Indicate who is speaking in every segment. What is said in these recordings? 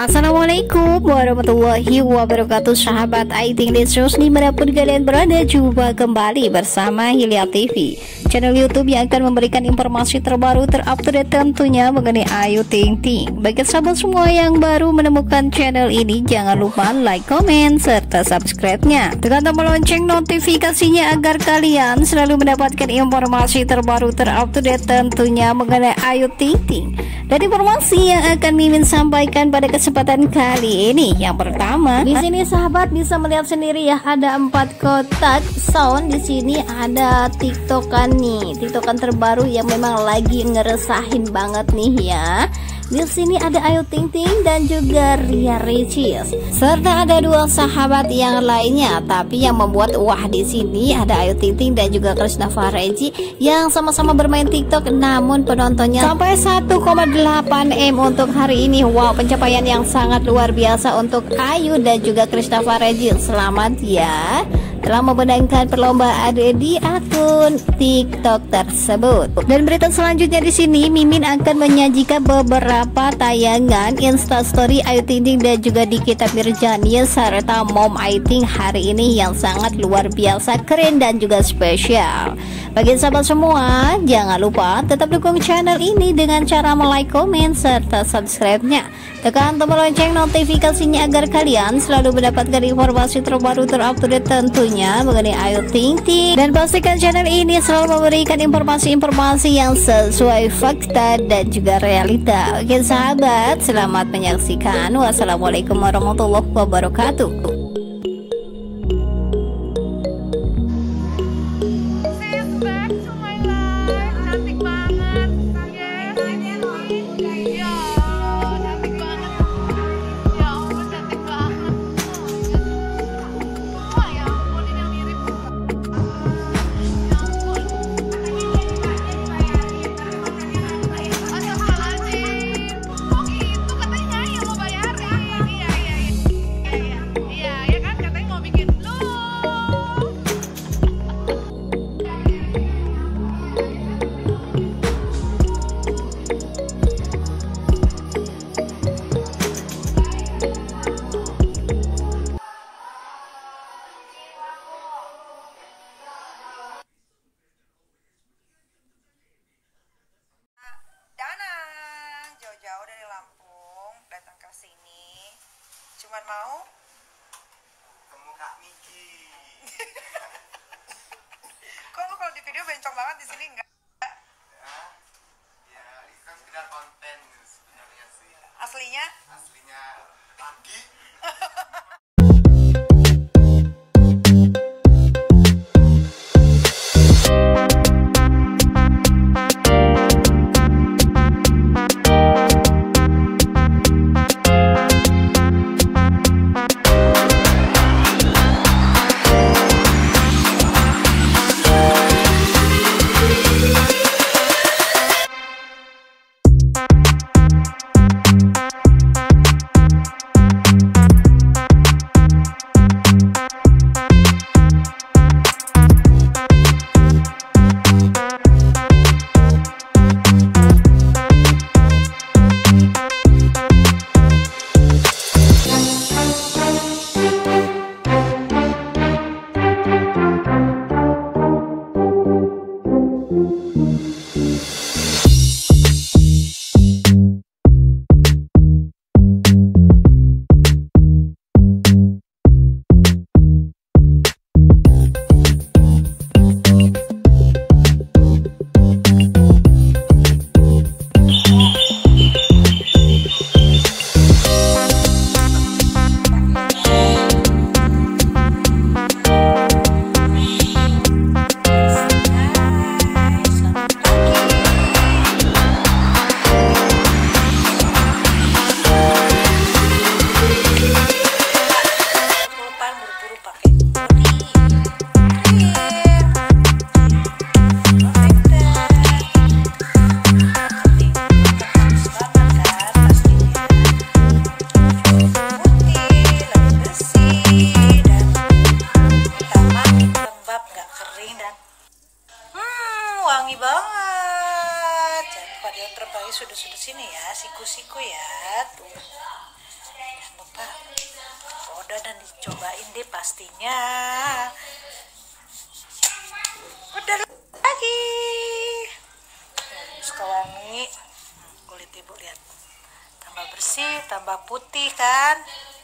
Speaker 1: Assalamualaikum warahmatullahi wabarakatuh, sahabat Aiting Desus dimanapun kalian berada. Jumpa kembali bersama Hilya TV, channel YouTube yang akan memberikan informasi terbaru terupdate tentunya mengenai Ayu Ting Ting. Bagi sahabat semua yang baru menemukan channel ini, jangan lupa like, comment, serta subscribe-nya. Tekan tombol lonceng notifikasinya agar kalian selalu mendapatkan informasi terbaru terupdate tentunya mengenai Ayu Ting Ting. Dan informasi yang akan Mimin sampaikan pada kesempatan kali ini, yang pertama, di sini sahabat bisa melihat sendiri ya, ada 4 kotak sound. Di sini ada tiktokan nih, tiktokan terbaru yang memang lagi ngeresahin banget nih ya. Di sini ada Ayu Ting Ting dan juga Ria Ricis, serta ada 2 sahabat yang lainnya. Tapi yang membuat wah di sini ada Ayu Ting Ting dan juga Krishna Fareji yang sama-sama bermain TikTok, namun penontonnya sampai 1,8 M untuk hari ini. Wow, pencapaian yang sangat luar biasa untuk Ayu dan juga Krishna Fareji. Selamat ya, telah memenangkan perlombaan di akun TikTok tersebut. Dan berita selanjutnya di sini, Mimin akan menyajikan beberapa tayangan Instastory Ayu Ting Ting dan juga Nikita Mirzani serta Mom Ayu Ting hari ini yang sangat luar biasa keren dan juga spesial. Bagi sahabat semua, jangan lupa tetap dukung channel ini dengan cara like, komen, serta subscribe-nya. Tekan tombol lonceng notifikasinya agar kalian selalu mendapatkan informasi terbaru terupdate tentunya mengenai Ayu Ting Ting. Dan pastikan channel ini selalu memberikan informasi-informasi yang sesuai fakta dan juga realita. Oke sahabat, selamat menyaksikan. Wassalamualaikum warahmatullahi wabarakatuh.
Speaker 2: Jauh dari Lampung datang ke sini cuman mau
Speaker 3: ketemu Kak Miki.
Speaker 2: Kok lu kalau di video bencong banget, di sini enggak?
Speaker 3: Ya itu kan sekedar konten sebenarnya sih.
Speaker 2: Aslinya
Speaker 3: lagi
Speaker 4: Udah dan dicobain deh pastinya. Udah lagi. Suka wangi. Kulit ibu lihat. Tambah bersih, tambah putih kan.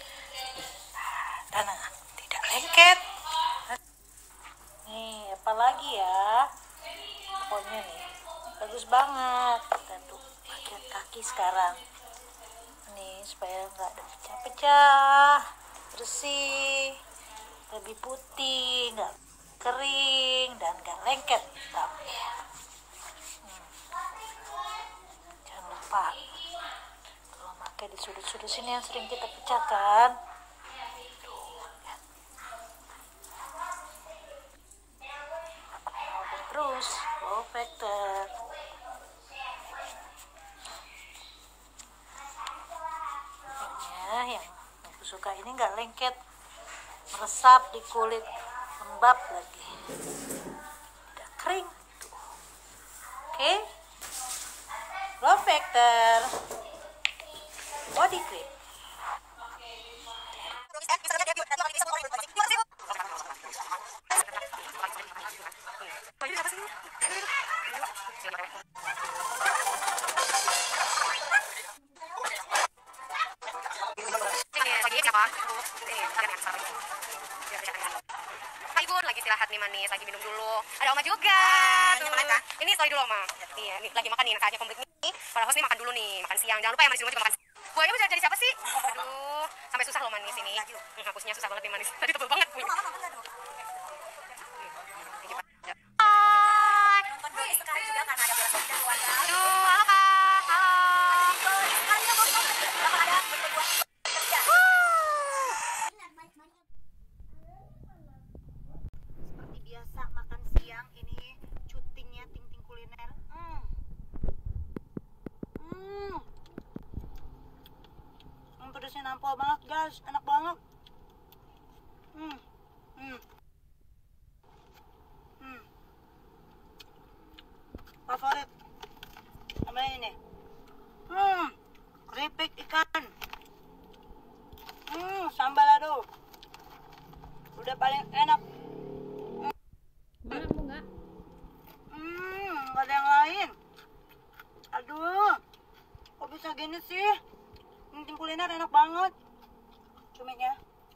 Speaker 4: Dan tidak lengket. Nih, apalagi ya. Pokoknya nih, bagus banget. Kita tuh bagian kaki sekarang. Nih, supaya nggak ada pecah-pecah. Bersih, lebih putih, nggak kering, dan nggak lengket. Jangan lupa kalau pakai di sudut-sudut sini yang sering kita pecahkan. Terus wow factor. Yang aku suka ini nggak lengket, meresap di kulit, lembab lagi, tidak kering. Oke, wow factor body cream.
Speaker 5: Hai Bun, lagi istirahat nih manis, lagi minum dulu. Ada Oma juga. Ini sorry dulu Oma. Iya, nih lagi makan nih, saatnya komplit nih. Para host nih makan dulu nih, makan siang. Jangan lupa ya manis dulu juga makan. Buahnya mau jadi siapa sih? Aduh, sampai susah loh manis ini. Hapusnya susah banget nih manis. Tadi tebel banget punya.
Speaker 4: Seperti biasa makan siang ini cutinya Ting-Ting Kuliner. Pedasnya nampol banget guys, enak banget. Favorit apa ini? Keripik ikan. Sambal aduh. Udah paling enak.
Speaker 1: Enggak.
Speaker 4: Nggak ada yang lain. Aduh, kok bisa gini sih? Ting-Ting Kuliner enak banget. Cuminya.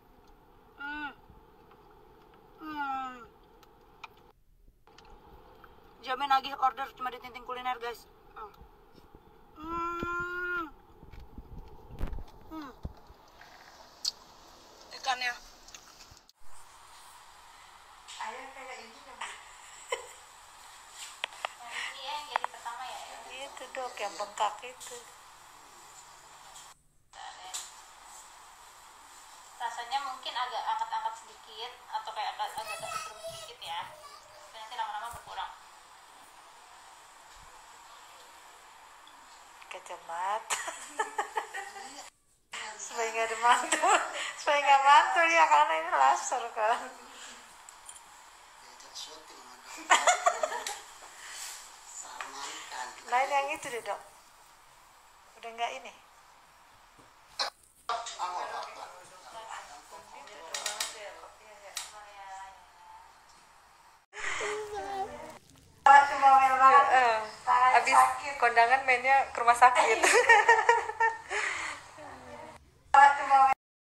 Speaker 4: Jamin nagih order cuma di Ting-Ting Kuliner guys. Ikannya.
Speaker 2: Ayah kayak ini ya, Bu.
Speaker 5: Ini ya yang jadi pertama ya.
Speaker 4: Itu dok yang bengkak itu.
Speaker 5: Rasanya mungkin agak angkat-angkat sedikit atau kayak agak kesetrum sedikit ya. Dan nanti lama-lama berkurang.
Speaker 4: Kacamata. Supaya nggak ada mantul, supaya nggak mantul ya karena ini laser kan. Lain yang itu deh dok. Udah nggak ini. Habis kondangan mainnya ke rumah sakit.